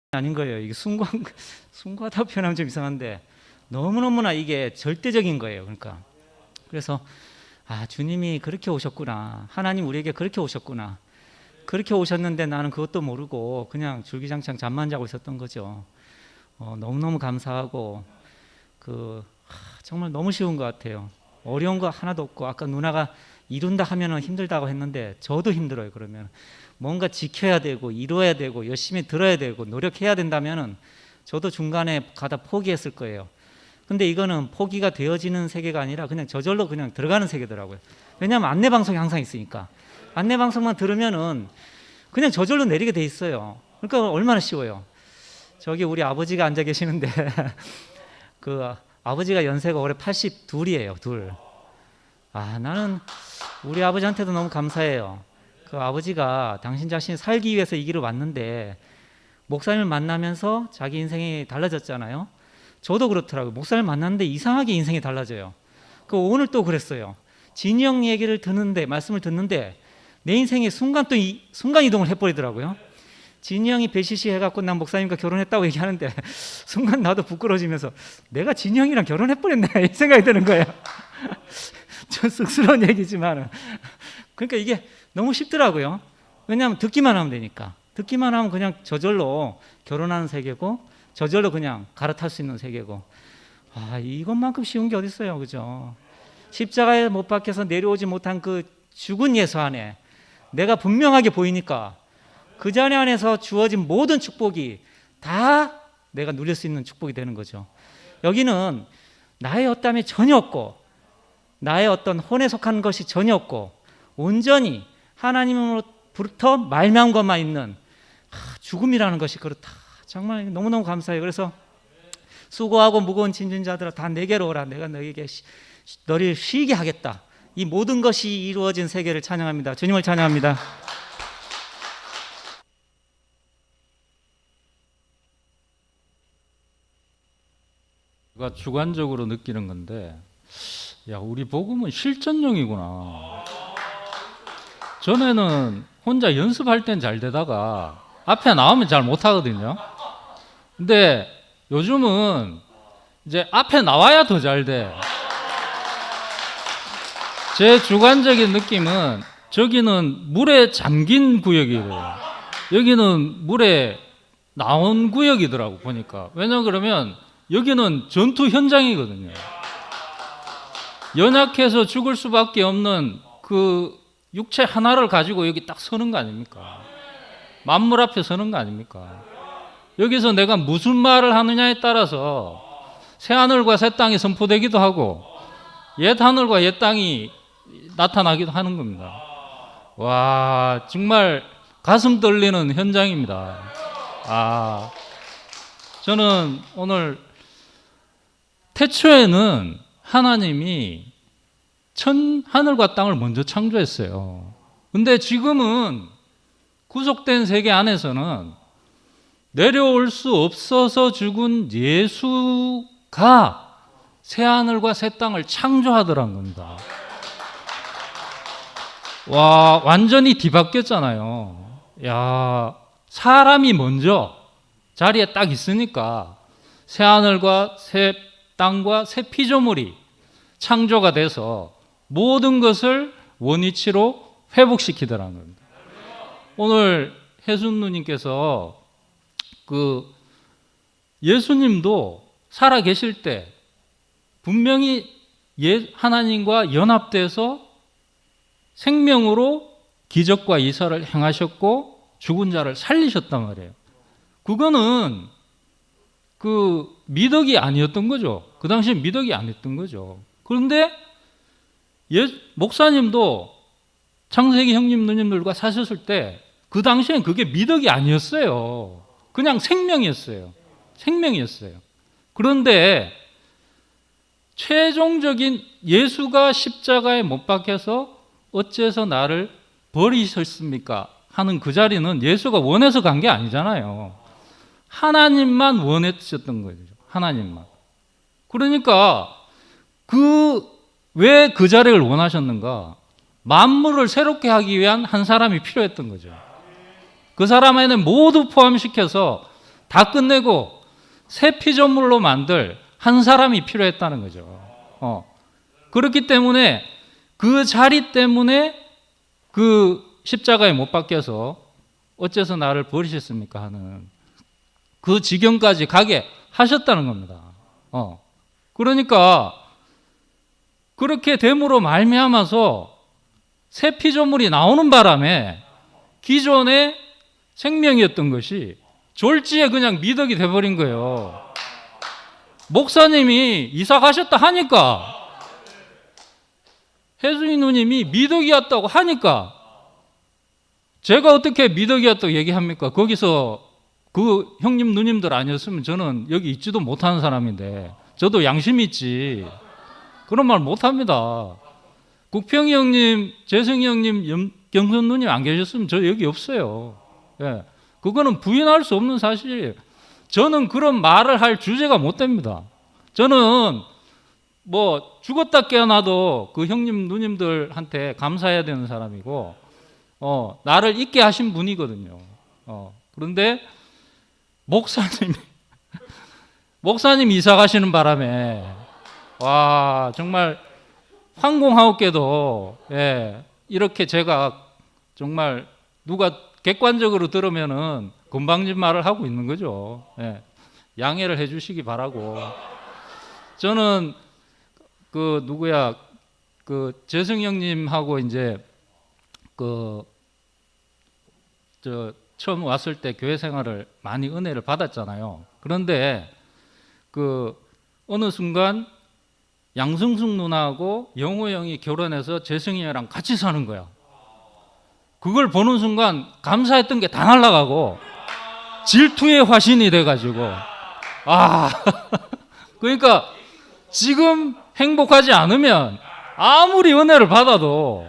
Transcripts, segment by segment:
아닌 거예요. 이게 숭고하다고 표현하면 좀 이상한데 너무너무나 이게 절대적인 거예요. 그러니까 그래서 주님이 그렇게 오셨구나, 하나님 우리에게 그렇게 오셨구나, 그렇게 오셨는데 나는 그것도 모르고 그냥 줄기장창 잠만 자고 있었던 거죠. 너무너무 감사하고 정말 너무 쉬운 것 같아요. 어려운 거 하나도 없고, 아까 누나가 이룬다 하면은 힘들다고 했는데 저도 힘들어요. 그러면 뭔가 지켜야 되고 이루어야 되고 열심히 들어야 되고 노력해야 된다면은 저도 중간에 가다 포기했을 거예요. 근데 이거는 포기가 되어지는 세계가 아니라 그냥 저절로 그냥 들어가는 세계더라고요. 왜냐하면 안내방송이 항상 있으니까. 안내방송만 들으면은 그냥 저절로 내리게 돼 있어요. 그러니까 얼마나 쉬워요. 저기 우리 아버지가 앉아 계시는데 아버지가 연세가 올해 82이에요. 둘. 나는 우리 아버지한테도 너무 감사해요. 아버지가 당신 자신이 살기 위해서 이 길을 왔는데 목사님을 만나면서 자기 인생이 달라졌잖아요. 저도 그렇더라고요. 목사님을 만났는데 이상하게 인생이 달라져요. 오늘 또 그랬어요. 진이 형 얘기를 듣는데, 말씀을 듣는데 내 인생에 순간 이동을 해버리더라고요. 진이 형이 배시시 해갖고 난 목사님과 결혼했다고 얘기하는데 순간 나도 부끄러워지면서 내가 진이 형이랑 결혼해버렸네 이 생각이 드는 거예요. 좀 쑥스러운 얘기지만 그러니까 이게 너무 쉽더라고요. 왜냐하면 듣기만 하면 되니까. 듣기만 하면 그냥 저절로 결혼하는 세계고 저절로 그냥 갈아탈 수 있는 세계고, 이것만큼 쉬운 게 어디 있어요, 그죠? 십자가에 못 박혀서 내려오지 못한 그 죽은 예수 안에 내가 분명하게 보이니까 그 자리 안에서 주어진 모든 축복이 다 내가 누릴 수 있는 축복이 되는 거죠. 여기는 나의 어땀이 전혀 없고 나의 어떤 혼에 속한 것이 전혀 없고 온전히 하나님으로부터 말미암은 것만 있는 죽음이라는 것이 그렇다. 정말 너무너무 감사해요. 그래서 수고하고 무거운 짐진 자들아 다 내게로 오라. 내가 너에게 너를 쉬게 하겠다. 이 모든 것이 이루어진 세계를 찬양합니다. 주님을 찬양합니다. 제가 주관적으로 느끼는 건데, 우리 복음은 실전용이구나. 전에는 혼자 연습할 땐 잘 되다가 앞에 나오면 잘 못하거든요. 근데 요즘은 이제 앞에 나와야 더 잘 돼. 제 주관적인 느낌은 저기는 물에 잠긴 구역이에요. 여기는 물에 나온 구역이더라고 보니까. 왜냐 그러면 여기는 전투 현장이거든요. 연약해서 죽을 수밖에 없는 그 육체 하나를 가지고 여기 딱 서는 거 아닙니까? 만물 앞에 서는 거 아닙니까? 여기서 내가 무슨 말을 하느냐에 따라서 새 하늘과 새 땅이 선포되기도 하고 옛 하늘과 옛 땅이 나타나기도 하는 겁니다. 와, 정말 가슴 떨리는 현장입니다. 저는 오늘 태초에는 하나님이 하늘과 땅을 먼저 창조했어요. 근데 지금은 구속된 세계 안에서는 내려올 수 없어서 죽은 예수가 새 하늘과 새 땅을 창조하더란 겁니다. 와, 완전히 뒤바뀌었잖아요. 사람이 먼저 자리에 딱 있으니까 새 하늘과 새 땅과 새 피조물이 창조가 돼서 모든 것을 원위치로 회복시키더라는 겁니다. 오늘 혜순 누님께서 예수님도 살아 계실 때 분명히 하나님과 연합돼서 생명으로 기적과 이사를 행하셨고 죽은 자를 살리셨단 말이에요. 그거는 미덕이 아니었던 거죠. 그 당시에 미덕이 아니었던 거죠. 그런데 목사님도 창세기 형님 누님들과 사셨을 때 그 당시엔 그게 미덕이 아니었어요. 그냥 생명이었어요. 그런데 최종적인 예수가 십자가에 못 박혀서 어째서 나를 버리셨습니까? 하는 그 자리는 예수가 원해서 간 게 아니잖아요. 하나님만 원했었던 거죠. 하나님만. 그러니까 왜 그 자리를 원하셨는가? 만물을 새롭게 하기 위한 한 사람이 필요했던 거죠. 그 사람 안에 모두 포함시켜서 다 끝내고 새 피조물로 만들 한 사람이 필요했다는 거죠. 그렇기 때문에 그 자리 때문에 그 십자가에 못 박혀서 어째서 나를 버리셨습니까 하는 그 지경까지 가게 하셨다는 겁니다. 그러니까 그렇게 됨으로 말미암아서 새 피조물이 나오는 바람에 기존의 생명이었던 것이 졸지에 그냥 미덕이 돼버린 거예요. 목사님이 이사 가셨다 하니까, 혜순이 누님이 미덕이었다고 하니까 제가 어떻게 미덕이었다고 얘기합니까? 거기서 그 형님 누님들 아니었으면 저는 여기 있지도 못하는 사람인데, 저도 양심이 있지 그런 말 못합니다. 국평이 형님, 재성이 형님, 경선 누님 안 계셨으면 저 여기 없어요. 예, 그거는 부인할 수 없는 사실이에요. 저는 그런 말을 할 주제가 못 됩니다. 저는 뭐 죽었다 깨어나도 그 형님 누님들한테 감사해야 되는 사람이고, 나를 있게 하신 분이거든요. 그런데 목사님 이사 가시는 바람에, 와, 정말 황공하옵게도, 예, 이렇게 제가 정말 누가 객관적으로 들으면은 건방진 말을 하고 있는 거죠. 예, 양해를 해 주시기 바라고. 저는 그 누구야, 그 재승 형님하고 이제 저 처음 왔을 때 교회 생활을 많이 은혜를 받았잖아요. 그런데 그 어느 순간 양승숙 누나하고 영호 형이 결혼해서 재승이 형이랑 같이 사는 거야. 그걸 보는 순간 감사했던 게 다 날아가고 질투의 화신이 돼가지고, 그러니까 지금 행복하지 않으면 아무리 은혜를 받아도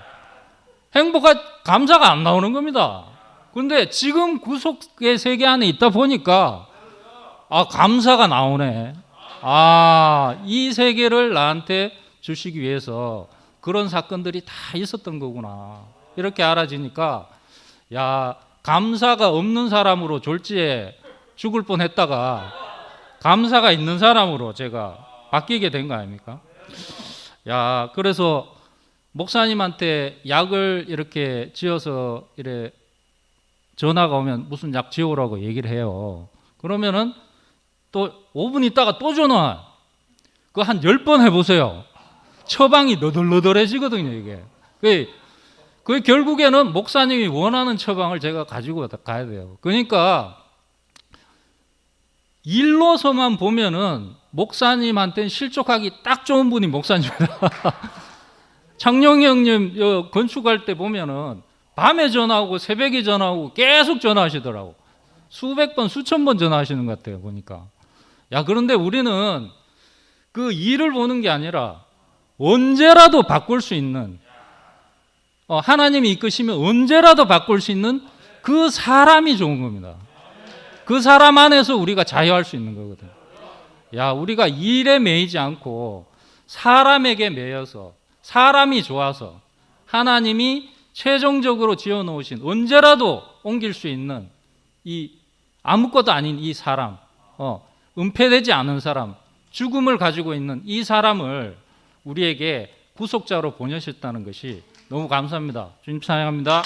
감사가 안 나오는 겁니다. 그런데 지금 구속의 세계 안에 있다 보니까 감사가 나오네. 이 세계를 나한테 주시기 위해서 그런 사건들이 다 있었던 거구나, 이렇게 알아지니까, 야, 감사가 없는 사람으로 졸지에 죽을 뻔했다가 감사가 있는 사람으로 제가 바뀌게 된 거 아닙니까? 야, 그래서 목사님한테 약을 이렇게 지어서 이래 전화가 오면 무슨 약 지어오라고 얘기를 해요. 그러면은 또 5분 있다가 또 전화. 그거 한 10번 해보세요. 처방이 너덜너덜해지거든요, 이게. 그 결국에는 목사님이 원하는 처방을 제가 가지고 가야 돼요. 그러니까 일로서만 보면은 목사님한테는 실족하기 딱 좋은 분이 목사님이다. 창룡이 형님 건축할 때 보면은 밤에 전화하고 새벽에 전화하고 계속 전화하시더라고. 수백 번, 수천 번 전화하시는 것 같아요, 보니까. 야, 그런데 우리는 그 일을 보는 게 아니라 언제라도 바꿀 수 있는, 하나님이 이끄시면 언제라도 바꿀 수 있는 그 사람이 좋은 겁니다. 그 사람 안에서 우리가 자유할 수 있는 거거든. 야, 우리가 일에 매이지 않고 사람에게 매여서, 사람이 좋아서 하나님이 최종적으로 지어놓으신, 언제라도 옮길 수 있는 이 아무것도 아닌 이 사람, 은폐되지 않은 사람, 죽음을 가지고 있는 이 사람을 우리에게 구속자로 보내셨다는 것이 너무 감사합니다. 주님 찬양합니다.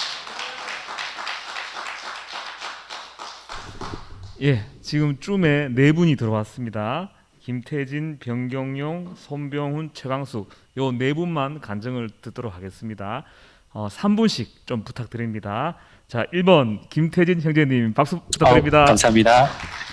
예, 지금 쯤에 네 분이 들어왔습니다. 김태진, 변경용, 손병훈, 최강숙, 요 네 분만 간증을 듣도록 하겠습니다. 3분씩 좀 부탁드립니다. 자, 1번 김태진 형제님 박수 부탁드립니다. 감사합니다.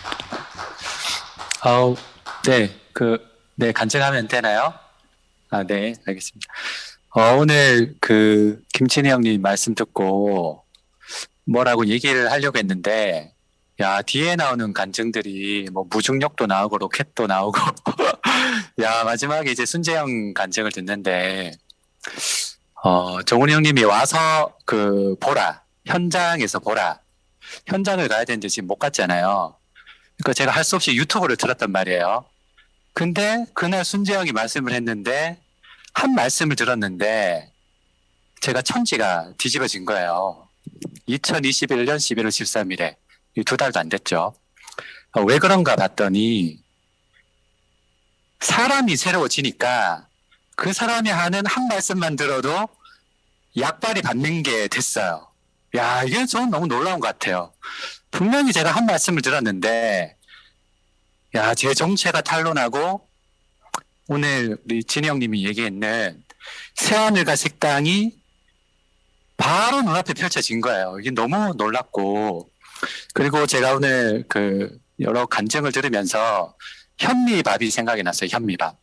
네, 간증하면 되나요? 네, 알겠습니다. 오늘 그 김친희 형님 말씀 듣고 뭐라고 얘기를 하려고 했는데, 야, 뒤에 나오는 간증들이 뭐 무중력도 나오고 로켓도 나오고 야, 마지막에 이제 순재형 간증을 듣는데, 정훈이 형님이 와서 현장에서 보라, 현장을 가야 되는데 지금 못 갔잖아요. 그러니까 제가 할 수 없이 유튜브를 들었단 말이에요. 근데 그날 순재형이 말씀을 했는데, 한 말씀을 들었는데 제가 천지가 뒤집어진 거예요. 2021년 11월 13일에 2달도 안 됐죠. 왜 그런가 봤더니 사람이 새로워지니까 그 사람이 하는 한 말씀만 들어도 약발이 받는 게 됐어요. 야, 이게 저는 너무 놀라운 것 같아요. 분명히 제가 한 말씀을 들었는데, 야, 제 정체가 탄로나고, 오늘 우리 진희 형님이 얘기했는 새하늘과 새 땅이 바로 눈앞에 펼쳐진 거예요. 이게 너무 놀랍고, 그리고 제가 오늘 그 여러 간증을 들으면서 현미밥이 생각이 났어요. 현미밥.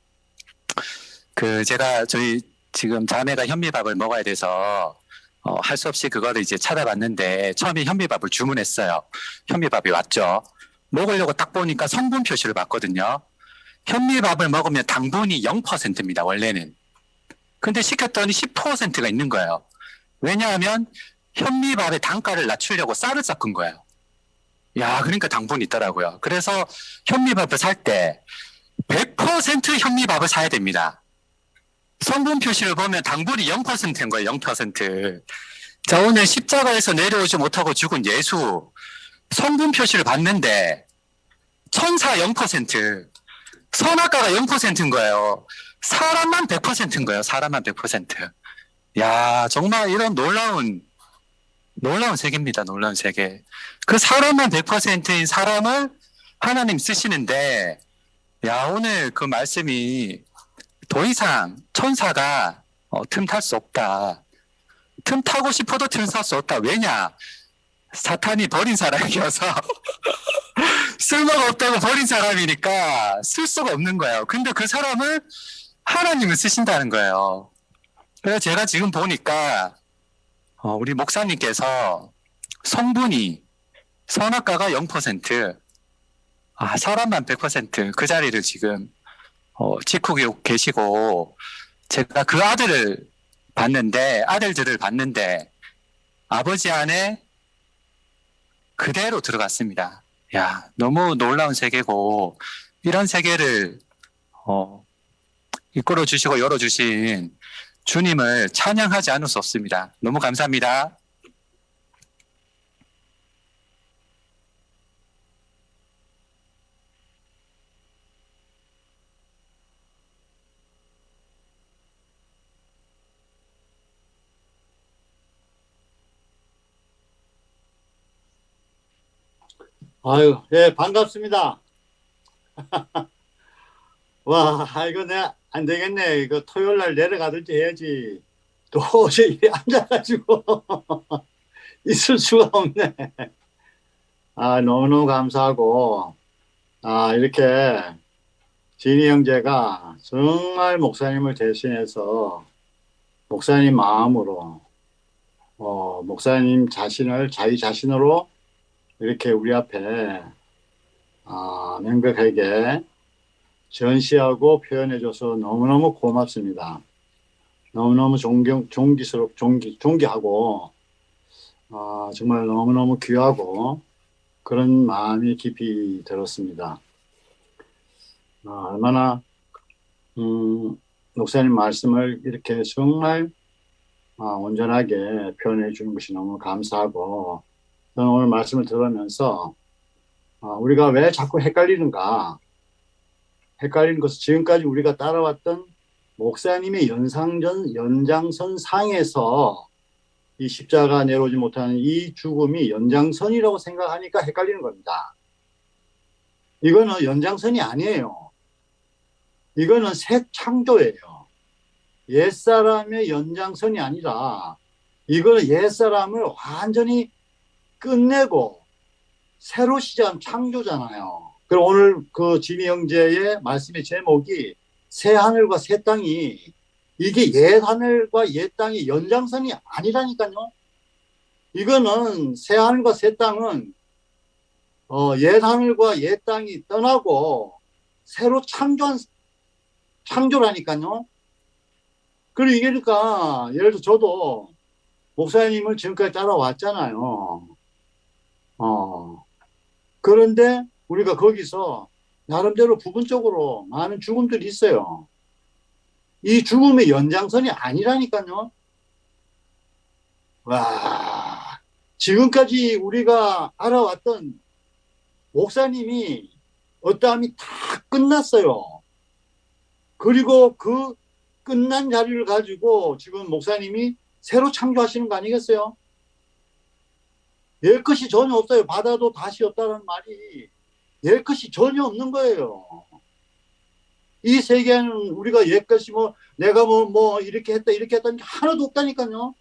제가 저희 지금 자매가 현미밥을 먹어야 돼서 할 수 없이 그거를 이제 찾아봤는데 처음에 현미밥을 주문했어요. 현미밥이 왔죠. 먹으려고 딱 보니까 성분 표시를 봤거든요. 현미밥을 먹으면 당분이 0%입니다. 원래는. 근데 시켰더니 10%가 있는 거예요. 왜냐하면 현미밥의 단가를 낮추려고 쌀을 섞은 거예요. 야, 그러니까 당분이 있더라고요. 그래서 현미밥을 살 때 100% 현미밥을 사야 됩니다. 성분 표시를 보면 당분이 0%인 거예요. 0%. 자, 오늘 십자가에서 내려오지 못하고 죽은 예수 성분 표시를 봤는데 천사 0%, 선악과가 0%인 거예요. 사람만 100%인 거예요. 사람만 100%. 야, 정말 이런 놀라운 세계입니다. 놀라운 세계. 그 사람만 100%인 사람을 하나님 쓰시는데, 야, 오늘 그 말씀이 더 이상 천사가 틈탈 수 없다. 틈타고 싶어도 틈탈 수 없다. 왜냐? 사탄이 버린 사람이어서 쓸모가 없다고 버린 사람이니까 쓸 수가 없는 거예요. 근데 그 사람을 하나님은 쓰신다는 거예요. 그래서 제가 지금 보니까 우리 목사님께서 성분이 선악과가 0%, 사람만 100%그 자리를 지금 지키고 계시고, 제가 그 아들들을 봤는데 아버지 안에 그대로 들어갔습니다. 야, 너무 놀라운 세계고, 이런 세계를 이끌어 주시고 열어 주신 주님을 찬양하지 않을 수 없습니다. 너무 감사합니다. 아유, 예, 반갑습니다. 와, 이거 내가 안 되겠네. 이거 토요일 날 내려가든지 해야지. 도저히 앉아가지고 있을 수가 없네. 너무너무 감사하고, 이렇게 진희 형제가 정말 목사님을 대신해서 목사님 마음으로, 목사님 자신을 자기 자신으로 이렇게 우리 앞에 명백하게 전시하고 표현해줘서 너무너무 고맙습니다. 너무너무 존귀하고 정말 너무너무 귀하고 그런 마음이 깊이 들었습니다. 얼마나 목사님 말씀을 이렇게 정말 온전하게 표현해 주는 것이 너무 감사하고, 저는 오늘 말씀을 들으면서 우리가 왜 자꾸 헷갈리는 것은 지금까지 우리가 따라왔던 목사님의 연장선 상에서 이 십자가 내려오지 못하는 이 죽음이 연장선이라고 생각하니까 헷갈리는 겁니다. 이거는 연장선이 아니에요. 이거는 새 창조예요. 옛사람의 연장선이 아니라 이거는 옛사람을 완전히 끝내고 새로 시작한 창조잖아요. 그리고 오늘 그 진희 형제의 말씀의 제목이 새 하늘과 새 땅이, 이게 옛 하늘과 옛 땅이 연장선이 아니라니까요. 이거는 새 하늘과 새 땅은 옛 하늘과 옛 땅이 떠나고 새로 창조라니까요. 그리고 이게 그러니까 예를 들어 저도 목사님을 지금까지 따라왔잖아요. 그런데 우리가 거기서 나름대로 부분적으로 많은 죽음들이 있어요. 이 죽음의 연장선이 아니라니까요. 와, 지금까지 우리가 알아왔던 목사님이 어떠함이 다 끝났어요. 그리고 그 끝난 자리를 가지고 지금 목사님이 새로 창조하시는 거 아니겠어요? 옛 것이 전혀 없어요. 바다도 다시 없다는 말이 옛 것이 전혀 없는 거예요. 이 세계에는 우리가 옛 것이 뭐 내가 뭐 이렇게 했다 이렇게 했다는 게 하나도 없다니까요.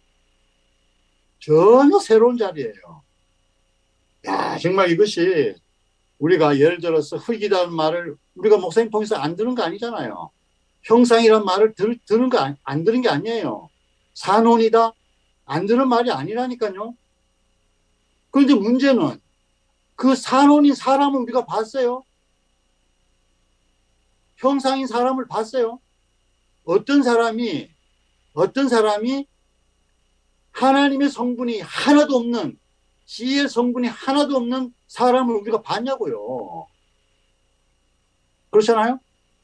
전혀 새로운 자리예요. 야, 정말 이것이 우리가 예를 들어서 흙이라는 말을 우리가 목사님 통해서 안 들은 거 아니잖아요. 형상이란 말을 들은 거 안 들은 게 아니에요. 산혼이다 안 들은 말이 아니라니까요. 그런데 문제는 그 산혼인 사람을 우리가 봤어요. 형상인 사람을 봤어요. 어떤 사람이 하나님의 성분이 하나도 없는, 지혜의 성분이 하나도 없는 사람을 우리가 봤냐고요. 그렇잖아요?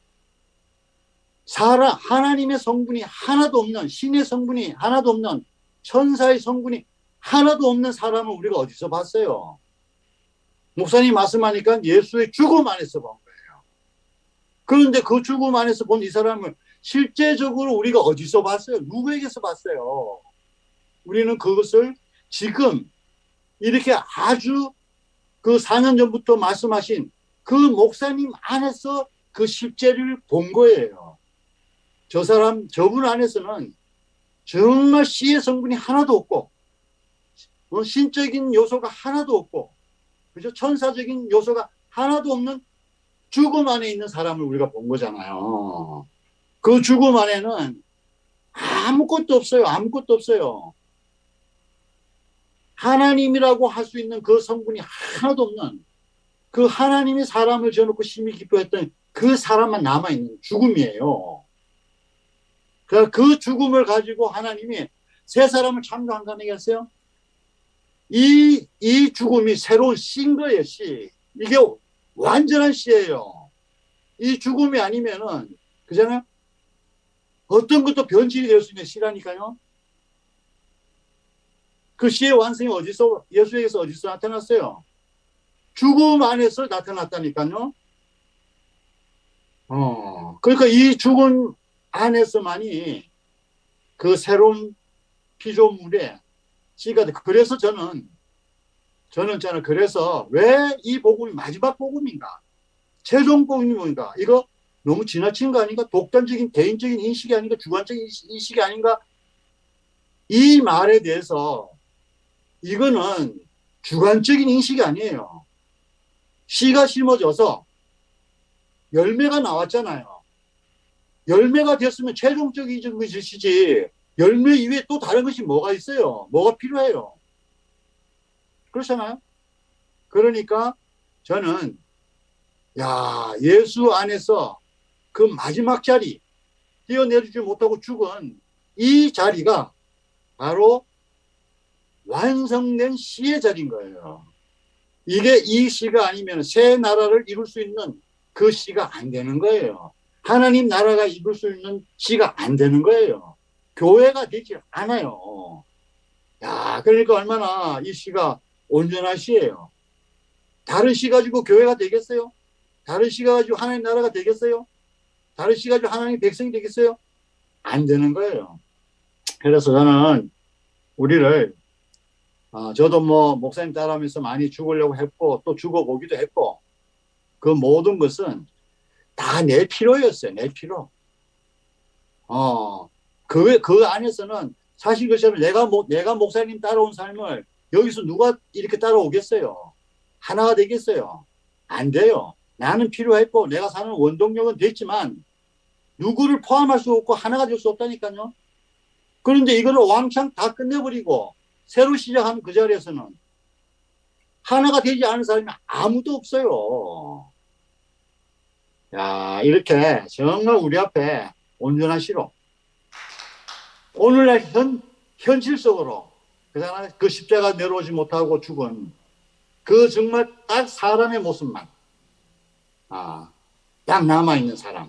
하나님의 성분이 하나도 없는, 신의 성분이 하나도 없는, 천사의 성분이 하나도 없는 사람을 우리가 어디서 봤어요? 목사님 말씀하니까 예수의 죽음 안에서 본 거예요. 그런데 그 죽음 안에서 본 이 사람을 실제적으로 우리가 어디서 봤어요? 누구에게서 봤어요? 우리는 그것을 지금 이렇게 아주 그 4년 전부터 말씀하신 그 목사님 안에서 그 실제를 본 거예요. 저분 안에서는 정말 씨의 성분이 하나도 없고, 신적인 요소가 하나도 없고, 그죠? 천사적인 요소가 하나도 없는 죽음 안에 있는 사람을 우리가 본 거잖아요. 그 죽음 안에는 아무것도 없어요. 아무것도 없어요. 하나님이라고 할 수 있는 그 성분이 하나도 없는, 그 하나님이 사람을 지어놓고 심히 기뻐했던 그 사람만 남아있는 죽음이에요. 그 죽음을 가지고 하나님이 새 사람을 창조한 거 아니겠어요? 이 죽음이 새로운 씨인 거예요, 씨. 이게 완전한 씨예요. 이 죽음이 아니면은, 그잖아요? 어떤 것도 변질이 될 수 있는 씨라니까요. 그 씨의 완성이 예수에게서 어디서 나타났어요? 죽음 안에서 나타났다니까요. 그러니까 이 죽음 안에서만이 그 새로운 피조물의 씨가 돼. 그래서 저는 그래서 왜 이 복음이 마지막 복음인가? 최종 복음인가? 이거 너무 지나친 거 아닌가? 독단적인 개인적인 인식이 아닌가? 주관적인 인식이 아닌가? 이 말에 대해서 이거는 주관적인 인식이 아니에요. 씨가 심어져서 열매가 나왔잖아요. 열매가 됐으면 최종적인 것이지 열매 이외에 또 다른 것이 뭐가 있어요? 뭐가 필요해요? 그렇잖아요? 그러니까 저는 예수 안에서 그 마지막 자리, 뛰어내리지 못하고 죽은 이 자리가 바로 완성된 씨의 자리인 거예요. 이게 이 씨가 아니면 새 나라를 이룰 수 있는 그 씨가 안 되는 거예요. 하나님 나라가 이룰 수 있는 씨가 안 되는 거예요. 교회가 되지 않아요. 그러니까 얼마나 이 씨가 온전한 씨예요. 다른 씨 가지고 교회가 되겠어요? 다른 씨 가지고 하나님 나라가 되겠어요? 다른 씨 가지고 하나님 백성이 되겠어요? 안 되는 거예요. 그래서 저는 우리를 저도 뭐 목사님 따라하면서 많이 죽으려고 했고 또 죽어보기도 했고 그 모든 것은 다 내 필요였어요. 내 필요. 그 안에서는 사실 그처럼 내가 목사님 따라온 삶을 여기서 누가 이렇게 따라오겠어요? 하나가 되겠어요? 안 돼요. 나는 필요했고 내가 사는 원동력은 됐지만 누구를 포함할 수 없고 하나가 될 수 없다니까요. 그런데 이거를 왕창 다 끝내버리고 새로 시작하는 그 자리에서는 하나가 되지 않은 사람이 아무도 없어요. 이렇게 정말 우리 앞에 온전한 씨로 오늘날 현실 속으로 그 십자가 내려오지 못하고 죽은 그 정말 딱 사람의 모습만 딱 남아있는 사람.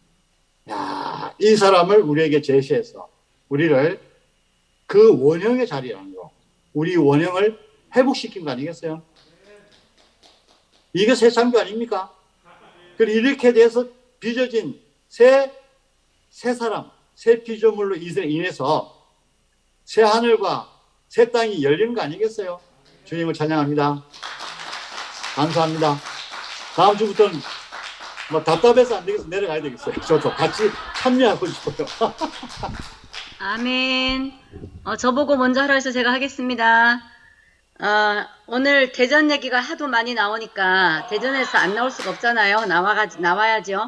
이 사람을 우리에게 제시해서 우리를 그 원형의 자리라는 거, 우리 원형을 회복시킨 거 아니겠어요? 이게 새 창조 아닙니까? 그리고 이렇게 돼서 빚어진 새 사람, 새 피조물로 인해서 새 하늘과 새 땅이 열리는 거 아니겠어요? 주님을 찬양합니다. 감사합니다. 다음 주부터는 뭐 답답해서 안 되겠어. 내려가야 되겠어요. 저도 같이 참여하고 싶어요. 아멘. 저보고 먼저 하라 해서 제가 하겠습니다. 오늘 대전 얘기가 하도 많이 나오니까 대전에서 안 나올 수가 없잖아요. 나와야죠.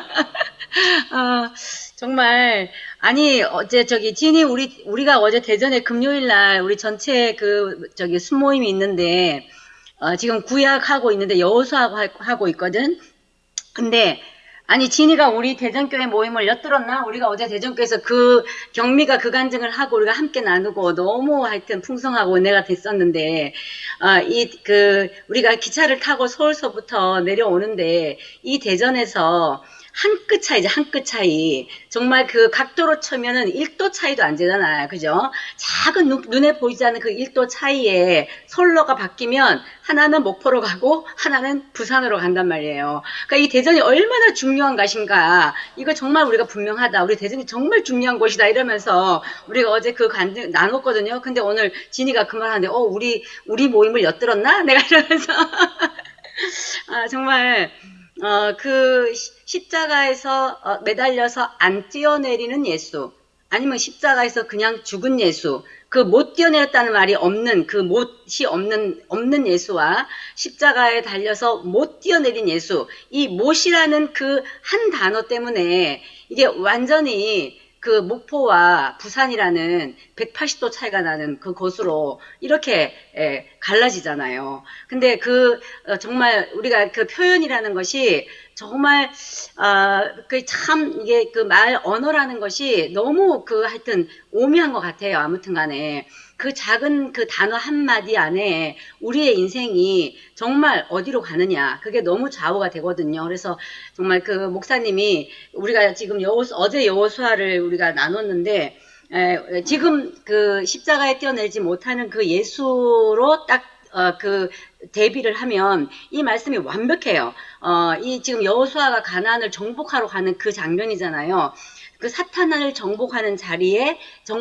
정말 아니 어제 진이 우리가 어제 대전에 금요일 날 우리 전체 순모임이 있는데 지금 구약하고 있는데 여호수아하고 하고 있거든. 근데 아니 진이가 우리 대전교회 모임을 엿들었나? 우리가 어제 대전교회에서 경미가 그 간증을 하고 우리가 함께 나누고 너무 하여튼 풍성하고 은혜가 됐었는데 우리가 기차를 타고 서울서부터 내려오는데 이 대전에서 한 끗 차이죠. 한 끗 차이. 정말 그 각도로 치면은 1도 차이도 안 되잖아요. 그죠? 작은 눈에 보이지 않는 그 1도 차이에 선로가 바뀌면 하나는 목포로 가고 하나는 부산으로 간단 말이에요. 그러니까 이 대전이 얼마나 중요한 것인가. 이거 정말 우리가 분명하다. 우리 대전이 정말 중요한 곳이다. 이러면서 우리가 어제 그 간증 나눴거든요. 근데 오늘 진이가 그 말 하는데 우리 모임을 엿들었나? 내가 이러면서 정말 십자가에서 매달려서 안 뛰어내리는 예수, 아니면 십자가에서 그냥 죽은 예수, 못 뛰어내렸다는 말이 없는, 못이 없는 예수와 십자가에 달려서 못 뛰어내린 예수, 이 못이라는 한 단어 때문에 이게 완전히 목포와 부산이라는 180도 차이가 나는 그곳으로 이렇게 갈라지잖아요. 근데 정말 우리가 표현이라는 것이 정말 이게 언어라는 것이 너무 하여튼 오묘한 것 같아요. 아무튼 간에 작은 단어 한마디 안에 우리의 인생이 정말 어디로 가느냐, 그게 너무 좌우가 되거든요. 그래서 정말 목사님이 우리가 지금 어제 여호수아를 우리가 나눴는데 지금 십자가에 뛰어내지 못하는 예수로 딱 대비를 하면 이 말씀이 완벽해요. 지금 여호수아가 가나안을 정복하러 가는 그 장면이잖아요. 사탄을 정복한 자리에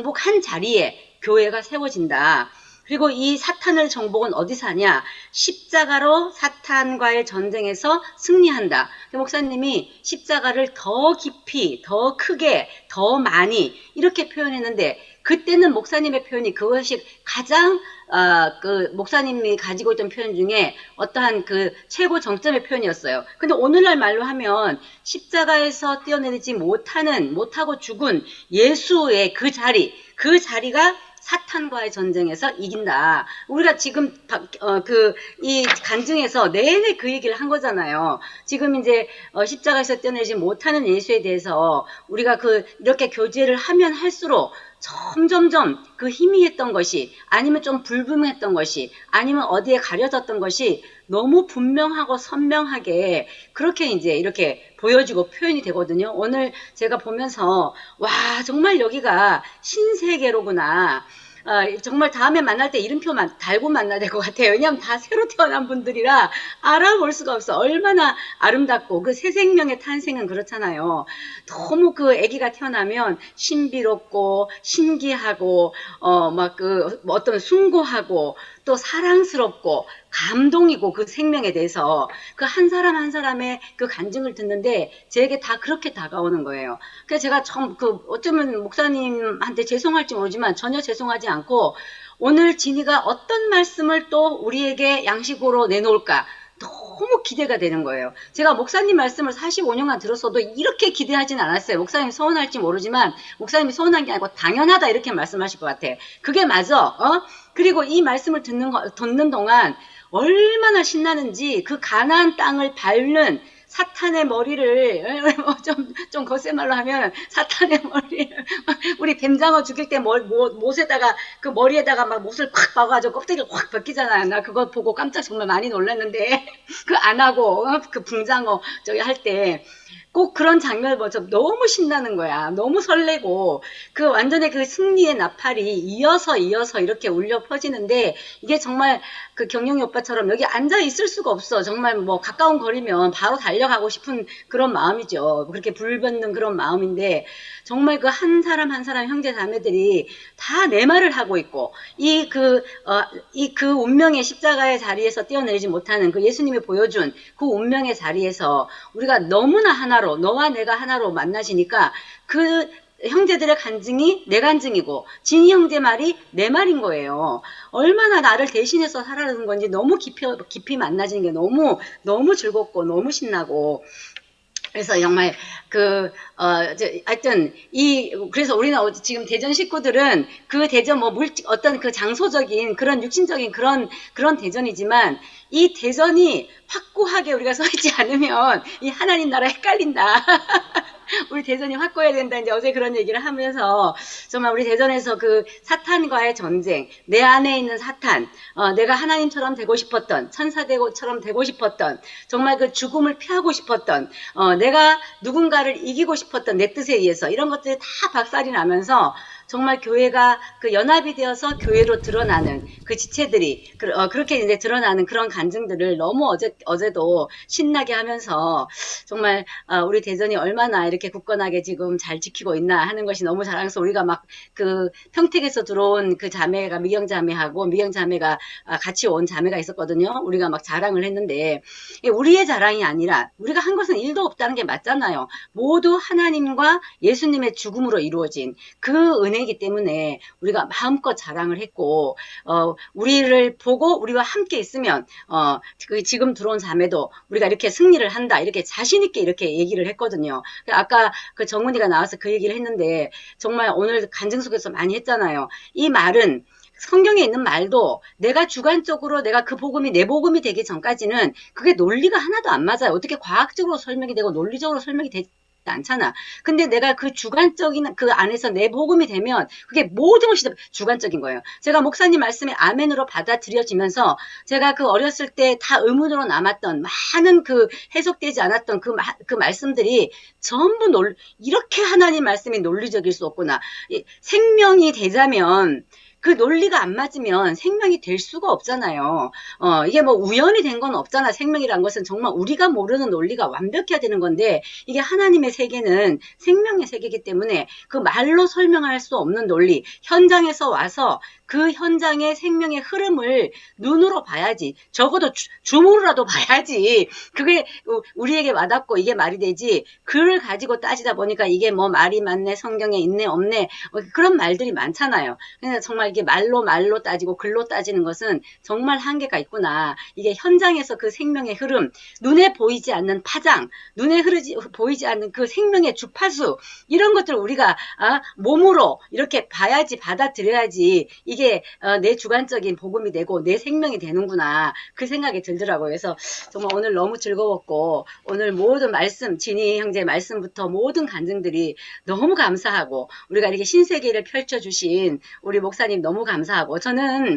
교회가 세워진다. 그리고 이 사탄을 정복은 어디서 하냐? 십자가로 사탄과의 전쟁에서 승리한다. 목사님이 십자가를 더 깊이, 더 크게, 더 많이 이렇게 표현했는데 그때는 목사님의 표현이 그것이 가장 목사님이 가지고 있던 표현 중에 어떠한 최고 정점의 표현이었어요. 근데 오늘날 말로 하면 십자가에서 뛰어내리지 못하고 죽은 예수의 그 자리가 사탄과의 전쟁에서 이긴다. 우리가 지금 이 간증에서 내내 그 얘기를 한 거잖아요. 지금 이제 십자가에서 뛰어내리지 못하는 예수에 대해서 우리가 이렇게 교제를 하면 할수록 점점점 희미했던 것이, 아니면 좀 불분명했던 것이, 아니면 어디에 가려졌던 것이 너무 분명하고 선명하게 그렇게 이제 이렇게 보여지고 표현이 되거든요. 오늘 제가 보면서 와, 정말 여기가 신세계로구나. 정말 다음에 만날 때 이름표 달고 만나야 될 것 같아요. 왜냐하면 다 새로 태어난 분들이라 알아볼 수가 없어. 얼마나 아름답고 새 생명의 탄생은 그렇잖아요. 너무 아기가 태어나면 신비롭고 신기하고 어떤 숭고하고 또 사랑스럽고 감동이고 생명에 대해서 한 사람 한 사람의 간증을 듣는데 제게 다 그렇게 다가오는 거예요. 그래서 제가 어쩌면 목사님한테 죄송할지 모르지만 전혀 죄송하지 않고 오늘 진이가 어떤 말씀을 또 우리에게 양식으로 내놓을까 너무 기대가 되는 거예요. 제가 목사님 말씀을 45년간 들었어도 이렇게 기대하진 않았어요. 목사님이 서운할지 모르지만 목사님이 서운한 게 아니고 당연하다 이렇게 말씀하실 것 같아. 그게 맞아. 그리고 이 말씀을 듣는 동안 얼마나 신나는지 가나안 땅을 밟는 사탄의 머리를 좀 거센 말로 하면 사탄의 머리를 우리 뱀장어 죽일 때 못에다가 머리에다가 못을 콱 박아가지고 껍데기를 확 벗기잖아요. 나 그거 보고 깜짝 정말 많이 놀랐는데 안 하고 붕장어 할 때 꼭 그런 장면을 보면서 너무 신나는 거야. 너무 설레고 완전히 승리의 나팔이 이어서 이렇게 울려 퍼지는데 이게 정말 그 경영이 오빠처럼 여기 앉아 있을 수가 없어. 정말 뭐 가까운 거리면 바로 달려가고 싶은 그런 마음이죠. 그렇게 불붙는 그런 마음인데 정말 그 한 사람 한 사람 형제 자매들이 다 내 말을 하고 있고 이 그 운명의 십자가의 자리에서 뛰어내리지 못하는 그 예수님이 보여준 그 운명의 자리에서 우리가 너무나 하나로 너와 내가 하나로 만나시니까 그 형제들의 간증이 내 간증이고 진이 형제 말이 내 말인 거예요. 얼마나 나를 대신해서 살아가는 건지 너무 깊이 만나지는 게 너무 즐겁고 너무 신나고 그래서 정말 하여튼 그래서 우리는 지금 대전 식구들은 그 대전 어떤 그 장소적인 그런 육신적인 그런 대전이지만 이 대전이 확고하게 우리가 서 있지 않으면 이 하나님 나라 헷갈린다. 우리 대전이 확고해야 된다. 이제 어제 그런 얘기를 하면서 정말 우리 대전에서 그 사탄과의 전쟁, 내 안에 있는 사탄, 내가 하나님처럼 되고 싶었던, 천사처럼 되고 싶었던, 정말 그 죽음을 피하고 싶었던, 내가 누군가를 이기고 싶었던 내 뜻에 의해서 이런 것들이 다 박살이 나면서 정말 교회가 그 연합이 되어서 교회로 드러나는 그 지체들이 그렇게 이제 드러나는 그런 간증들을 너무 어제도 신나게 하면서 정말 우리 대전이 얼마나 이렇게 굳건하게 지금 잘 지키고 있나 하는 것이 너무 자랑스러워. 우리가 막 그 평택에서 들어온 그 자매가 미경 자매하고 미경 자매가 같이 온 자매가 있었거든요. 우리가 막 자랑을 했는데 우리의 자랑이 아니라 우리가 한 것은 일도 없다는 게 맞잖아요. 모두 하나님과 예수님의 죽음으로 이루어진 그 은혜이기 때문에 우리가 마음껏 자랑을 했고 우리를 보고 우리와 함께 있으면 지금 들어온 자매도 우리가 이렇게 승리를 한다 이렇게 자신 있게 이렇게 얘기를 했거든요. 아까 그 정훈이가 나와서 그 얘기를 했는데 정말 오늘 간증 속에서 많이 했잖아요. 이 말은 성경에 있는 말도 내가 주관적으로 내가 그 복음이 내 복음이 되기 전까지는 그게 논리가 하나도 안 맞아요. 어떻게 과학적으로 설명이 되고 논리적으로 설명이 되지 않잖아. 근데 내가 그 주관적인 그 안에서 내 복음이 되면 그게 모든 것이 주관적인 거예요. 제가 목사님 말씀에 아멘으로 받아들여지면서 제가 그 어렸을 때 다 의문으로 남았던 많은 그 해석되지 않았던 그 말씀들이 전부 이렇게 하나님 말씀이 논리적일 수 없구나. 생명이 되자면 그 논리가 안 맞으면 생명이 될 수가 없잖아요. 이게 뭐 우연이 된 건 없잖아. 생명이란 것은 정말 우리가 모르는 논리가 완벽해야 되는 건데 이게 하나님의 세계는 생명의 세계이기 때문에 그 말로 설명할 수 없는 논리, 현장에서 와서 그 현장의 생명의 흐름을 눈으로 봐야지. 적어도 줌으로라도 봐야지. 그게 우리에게 와닿고 이게 말이 되지. 글을 가지고 따지다 보니까 이게 뭐 말이 맞네, 성경에 있네, 없네. 그런 말들이 많잖아요. 그래서 정말 이게 말로 따지고 글로 따지는 것은 정말 한계가 있구나. 이게 현장에서 그 생명의 흐름, 눈에 보이지 않는 파장, 눈에 보이지 않는 그 생명의 주파수, 이런 것들을 우리가 몸으로 이렇게 봐야지, 받아들여야지 이게 내 주관적인 복음이 되고 내 생명이 되는구나. 그 생각이 들더라고요. 그래서 정말 오늘 너무 즐거웠고 오늘 모든 말씀, 진희 형제 말씀부터 모든 간증들이 너무 감사하고 우리가 이렇게 신세계를 펼쳐주신 우리 목사님 너무 감사하고 저는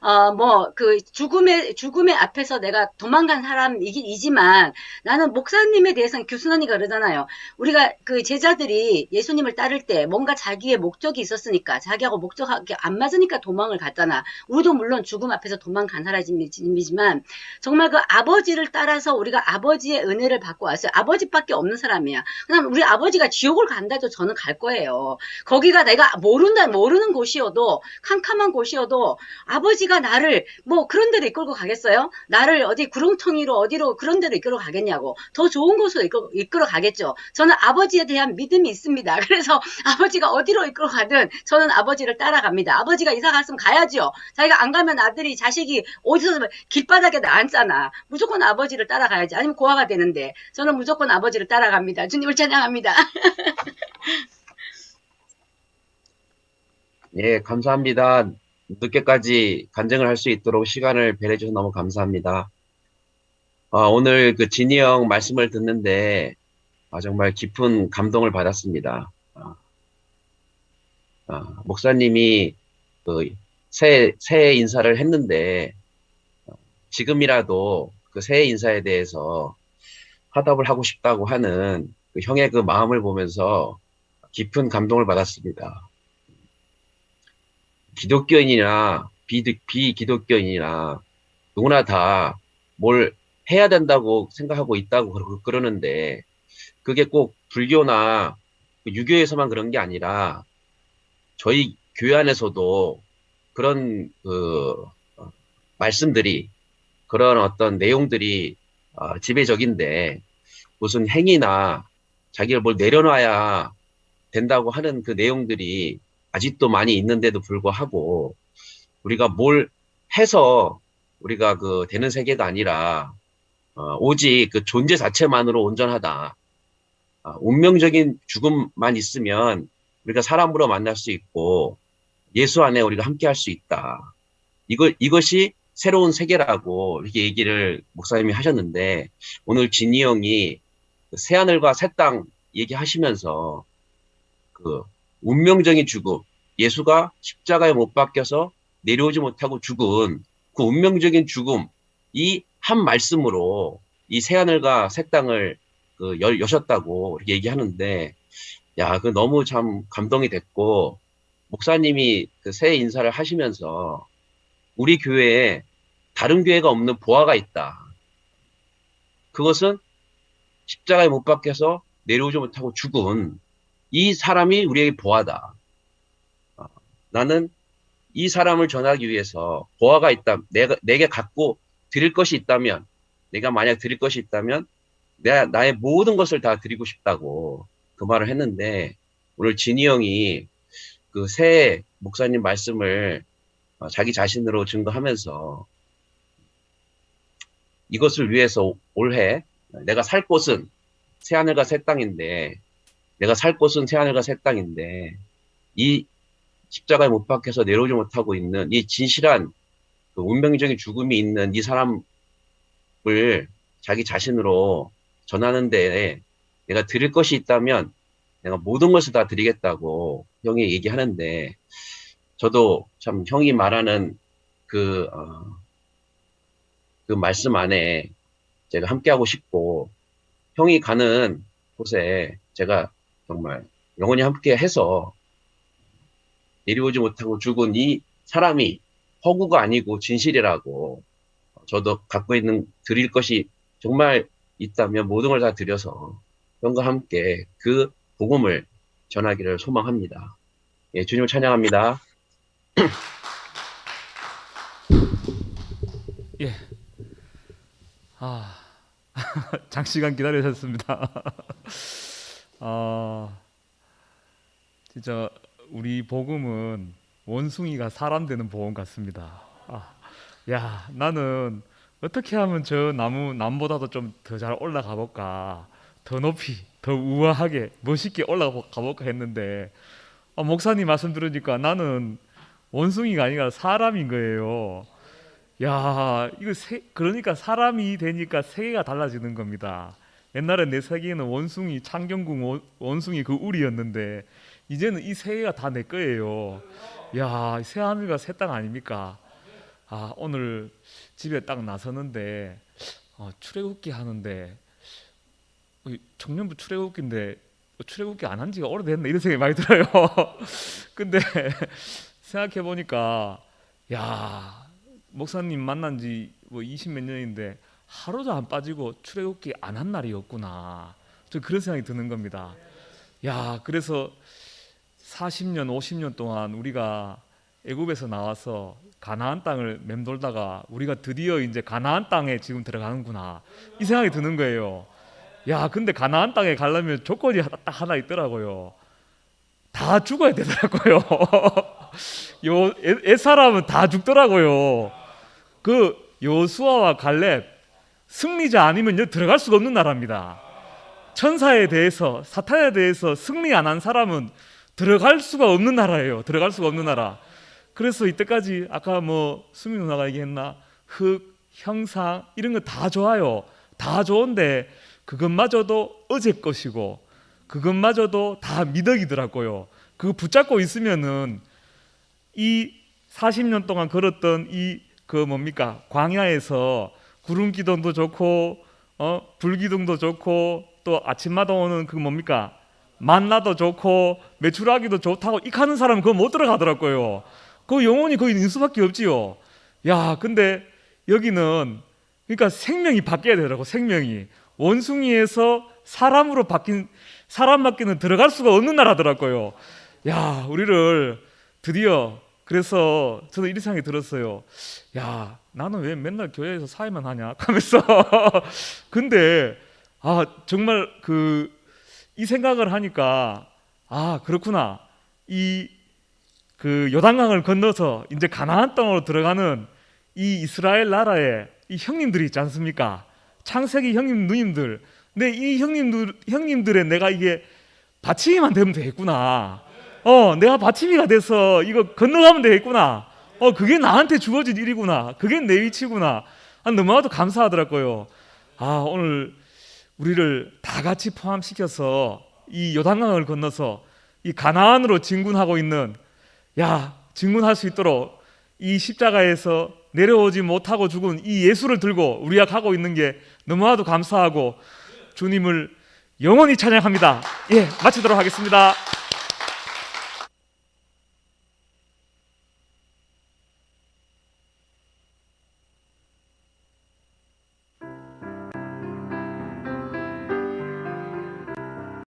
그 죽음의 앞에서 내가 도망간 사람이지만 나는 목사님에 대해서는 교순언니가 그러잖아요. 우리가 그 제자들이 예수님을 따를 때 뭔가 자기의 목적이 있었으니까 자기하고 목적하게 안 맞으니까 도망을 갔잖아. 우리도 물론 죽음 앞에서 도망간 사람이지만 정말 그 아버지를 따라서 우리가 아버지의 은혜를 받고 왔어요. 아버지밖에 없는 사람이야. 그냥 우리 아버지가 지옥을 간다 해도 저는 갈 거예요. 거기가 내가 모르는 곳이어도 캄캄한 곳이어도 아버지가 나를 뭐 그런 데로 이끌고 가겠어요? 나를 어디 구렁텅이로 어디로 그런 데로 이끌어 가겠냐고. 더 좋은 곳으로 이끌어 가겠죠. 저는 아버지에 대한 믿음이 있습니다. 그래서 아버지가 어디로 이끌어 가든 저는 아버지를 따라갑니다. 아버지가 이사 갔으면 가야죠. 자기가 안 가면 자식이 어디서 길바닥에 앉잖아. 무조건 아버지를 따라가야지. 아니면 고아가 되는데 저는 무조건 아버지를 따라갑니다. 주님을 찬양합니다. 예, 감사합니다. 늦게까지 간증을 할 수 있도록 시간을 배려해 주셔서 너무 감사합니다. 오늘 그 진희 형 말씀을 듣는데 정말 깊은 감동을 받았습니다. 목사님이 그 새해 인사를 했는데 지금이라도 그 새해 인사에 대해서 화답을 하고 싶다고 하는 그 형의 그 마음을 보면서 깊은 감동을 받았습니다. 기독교인이나 비기독교인이나 누구나 다 뭘 해야 된다고 생각하고 있다고 그러는데 그게 꼭 불교나 유교에서만 그런 게 아니라 저희 교회 안에서도 그런 말씀들이 그런 어떤 내용들이 지배적인데 무슨 행위나 자기를 뭘 내려놔야 된다고 하는 그 내용들이 아직도 많이 있는데도 불구하고 우리가 뭘 해서 우리가 되는 세계가 아니라 오직 그 존재 자체만으로 온전하다. 운명적인 죽음만 있으면 우리가 사람으로 만날 수 있고 예수 안에 우리가 함께 할 수 있다. 이것이 새로운 세계라고 이렇게 얘기를 목사님이 하셨는데 오늘 진이 형이 새하늘과 새 땅 얘기하시면서 그 운명적인 죽음, 예수가 십자가에 못 박혀서 내려오지 못하고 죽은 그 운명적인 죽음, 이 한 말씀으로 이 새하늘과 새 땅을 여셨다고 이렇게 얘기하는데, 야, 그 너무 참 감동이 됐고, 목사님이 그 새해 인사를 하시면서 우리 교회에 다른 교회가 없는 보화가 있다. 그것은 십자가에 못 박혀서 내려오지 못하고 죽은 이 사람이 우리에게 보화다. 나는 이 사람을 전하기 위해서 보화가 있다. 내게 갖고 드릴 것이 있다면, 내가 만약 드릴 것이 있다면, 나의 모든 것을 다 드리고 싶다고 그 말을 했는데, 오늘 진이 형이 그 새 목사님 말씀을 자기 자신으로 증거하면서 이것을 위해서 올해 내가 살 곳은 새하늘과 새 땅인데, 내가 살 곳은 새하늘과 새 땅인데, 이 십자가에 못 박혀서 내려오지 못하고 있는 이 진실한 그 운명적인 죽음이 있는 이 사람을 자기 자신으로 전하는데 내가 드릴 것이 있다면 내가 모든 것을 다 드리겠다고 형이 얘기하는데 저도 참 형이 말하는 그 말씀 안에 제가 함께하고 싶고 형이 가는 곳에 제가 정말 영원히 함께 해서 내려오지 못하고 죽은 이 사람이 허구가 아니고 진실이라고 저도 갖고 있는 드릴 것이 정말 있다면 모든 걸 다 드려서 형과 함께 그 복음을 전하기를 소망합니다. 예, 주님을 찬양합니다. 예. 장시간 기다리셨습니다. 진짜 우리 복음은 원숭이가 사람 되는 복음 같습니다. 야, 나는 어떻게 하면 저 남보다도 좀 더 잘 올라가 볼까, 더 높이, 더 우아하게, 멋있게 올라가 볼까 했는데 목사님 말씀 들으니까 나는 원숭이가 아니라 사람인 거예요. 야, 이거 그러니까 사람이 되니까 세계가 달라지는 겁니다. 옛날에 내 세계에는 원숭이, 창경궁 원숭이 그 우리였는데 이제는 이 세계가 다 내 거예요. 야, 새하늘과 새 땅 아닙니까? 오늘 집에 딱 나서는데 출애굽기 하는데 청년부 출애굽기인데 출애굽기 안 한 지가 오래됐네 이런 생각이 많이 들어요. 근데 생각해 보니까 야, 목사님 만난 지 뭐 20몇 년인데 하루도 안 빠지고 출애굽기 안 한 날이 없구나. 저 그런 생각이 드는 겁니다. 야, 그래서 40년, 50년 동안 우리가 애굽에서 나와서 가나안 땅을 맴돌다가 우리가 드디어 이제 가나안 땅에 지금 들어가는구나 이 생각이 드는 거예요. 야, 근데 가나안 땅에 가려면 조건이 딱 하나 있더라고요. 다 죽어야 되더라고요. 옛사람은 다 죽더라고요. 그 여호수아와 갈렙 승리자 아니면 여기 들어갈 수가 없는 나라입니다. 천사에 대해서, 사탄에 대해서 승리 안 한 사람은 들어갈 수가 없는 나라예요. 들어갈 수가 없는 나라. 그래서 이때까지 아까 뭐 수미 누나가 얘기했나, 흙, 형상 이런 거 다 좋아요. 다 좋은데 그것마저도 어제 것이고 그것마저도 다 미덕이더라고요. 그거 붙잡고 있으면은 이 40년 동안 걸었던 이 뭡니까, 광야에서 구름 기둥도 좋고 불기둥도 좋고 또 아침마다 오는 그 뭡니까, 만나도 좋고 메추라기도 좋다고 익하는 사람은 그거 못 들어가더라고요. 그 영혼이 거기 있는 수밖에 없지요. 야, 근데 여기는 그러니까 생명이 바뀌어야 되더라고. 생명이 원숭이에서 사람으로 바뀐 사람밖에는 들어갈 수가 없는 나라더라고요. 야, 우리를 드디어 그래서 저도 이런 생각이 들었어요. 야, 나는 왜 맨날 교회에서 사회만 하냐 하면서 근데 정말 이 생각을 하니까 그렇구나. 그 요단강을 건너서 이제 가나안 땅으로 들어가는 이 이스라엘 나라의 이 형님들이 있지 않습니까? 창세기 형님 누님들. 근데 이 형님들의 내가 이게 받침이만 되면 되겠구나. 내가 받침이가 돼서 이거 건너가면 되겠구나. 그게 나한테 주어진 일이구나. 그게 내 위치구나. 너무나도 감사하더라고요. 오늘 우리를 다 같이 포함시켜서 이 요단강을 건너서 이 가나안으로 진군하고 있는 진군할 수 있도록 이 십자가에서 내려오지 못하고 죽은 이 예수를 들고 우리가 가고 있는 게 너무나도 감사하고 주님을 영원히 찬양합니다. 마치도록 하겠습니다.